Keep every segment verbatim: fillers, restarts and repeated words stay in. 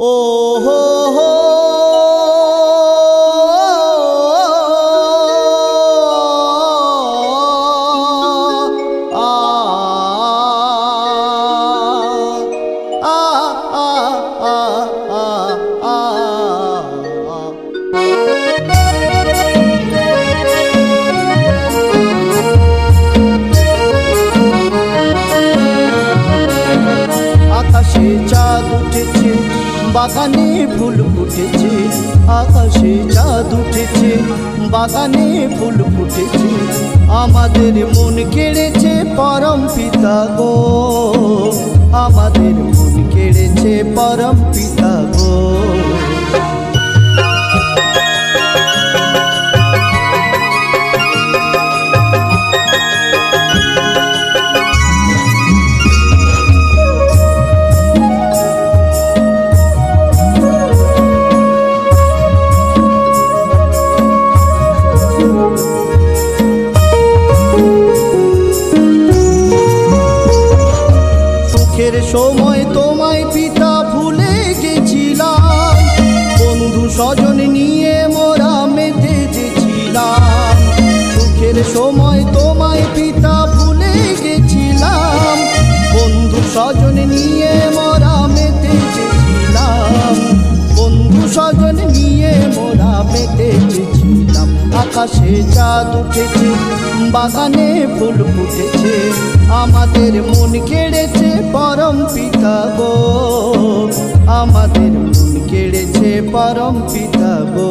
ও হো হো আকাশে চাঁদ উঠেছে, বাগানে ফুল ফুটেছে। আকাশে চাঁদ উঠেছে, বাগানে ফুল ফুটেছে। আমাদের মন কেড়েছে পরম পিতা গো, আমাদের মন কেড়েছে পরম পিতা গো। সুখের সময় তোমায় পিতা ভুলে গেছিলাম, বন্ধু স্বজন নিয়ে মোরা মেতে যেছিলাম। সুখের সময় তোমায় পিতা ভুলে গেছিলাম, বন্ধু স্বজন নিয়ে মোরা মেতে যেছিলাম। বন্ধু স্বজন নিয়ে মোরা মেতে যেছিলাম। আকাশে চাঁদ উঠেছে, বাগানে ফুল ফুটেছে। আমাদের মন কেড়েছে পরম পিতা গো, আমাদের মন কেড়েছে পরম পিতা গো।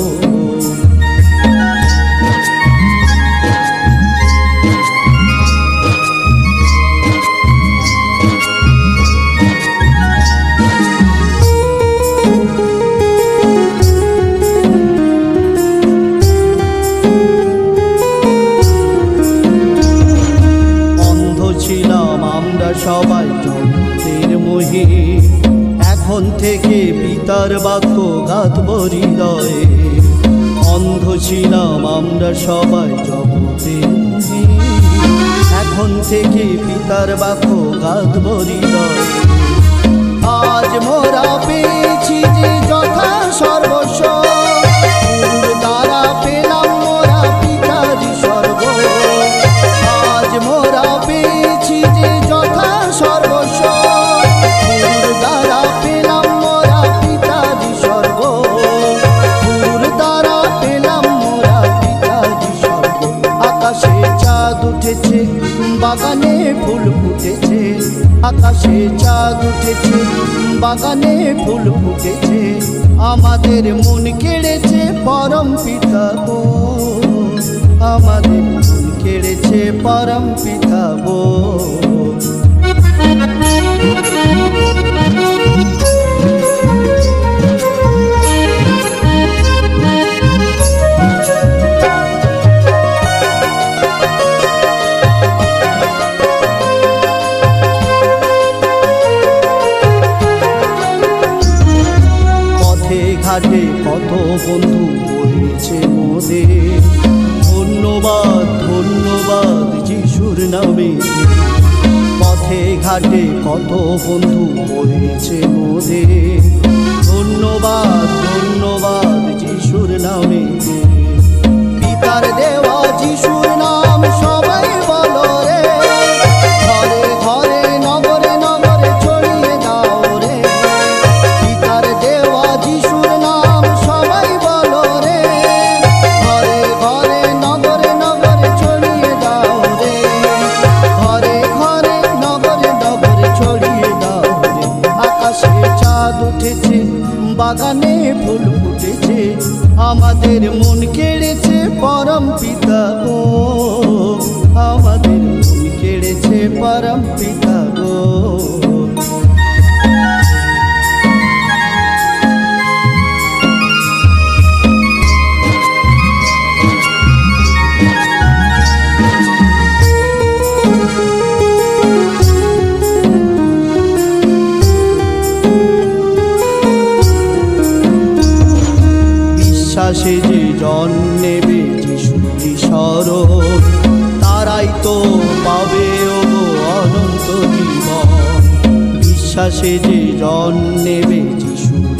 ছিলাম আমরা সবাই জগতের মোহে, এখন থেকে পিতার বাক্য গাঁথব হৃদয়ে। অন্ধ ছিলাম আমরা সবাই জগতের মোহে, এখন থেকে পিতার বাক্য গাঁথব হৃদয়ে। আজ মোরা পেয়েছি যে যথা সর্বস্ব, তারা পেলাম মোরা পিতারই স্বর্গ। আজ মোরা পেয়েছি যে যথা সর্বস্ব, দ্বারা পেলাম মোরা পিতারই স্বর্গ। গুরুর দ্বারা পেলাম মোরা পিতারই স্বর্গ। আকাশে চাঁদ উঠেছে, বাগানে ফুল ফুটেছে। আকাশে চাঁদ উঠেছে, বাগানে ফুল ফুটেছে। আমাদের মন কেড়েছে পরম পিতা গো, আমাদের মন কেড়েছে পরম পিতা গো। ঘাটে কত বন্ধু হয়েছে মোদের, ধন্যবাদ ধন্যবাদ যিশুর নামে। পথে ঘাটে কত বন্ধু হয়েছে মোদের, ধন্যবাদ ধন্যবাদ যিশুর নামে। পিতার দেওয়া যিশুর নাম সবাই বলো রে, ঘরে ঘরে নগরে নগরে ছড়িয়ে দাও রে। পিতার দেওয়া যিশুর নাম সবাই বলো রে, ঘরে ঘরে নগরে নগরে ছড়িয়ে দাও রে। ঘরে ঘরে নগরে নগরে ছড়িয়ে দাও রে। আকাশে চাঁদ উঠেছে, বাগানে ফুল ফুটেছে। আমাদের মন কেড়েছে পরম পিতা গো, আমাদের মন কেড়েছে পরম পিতা গো। বিশ্বাসে যে জন নেবে যিশুরই শরণ, তারাই তো পাবে ও অনন্ত জীবন। বিশ্বাসে যে জন নেবে যিশু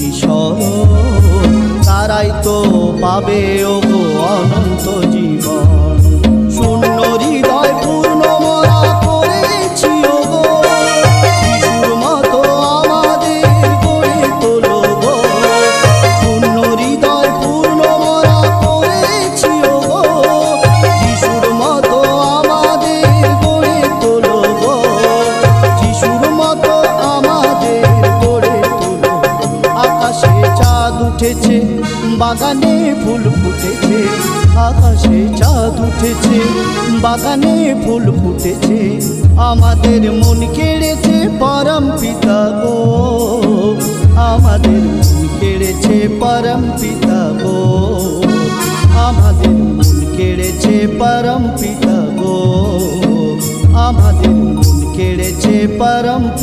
পাবে ওগো অনন্ত জীবন। শূন্য হৃদয় পূর্ণ মোরা করেছি ওগো, যিশুর মতো আমাদের গড়ে তোলো গো। শূন্য হৃদয় পূর্ণ মোরা করেছি ওগো, যিশুর মতো আমাদের গড়ে তোলো গো। যিশুর মতো আমাদের গড়ে তোলো। আকাশে চাঁদ উঠেছে, বাগানে ফুল ফুটেছে, আকাশে চাঁদ উঠেছে, বাগানে ফুল ফুটেছে। আমাদের মন কেড়েছে পরম পিতা গো, আমাদের মন কেড়েছে পরম পিতা গো, আমাদের মন কেড়েছে পরম পিতা গো, আমাদের মন কেড়েছে পরম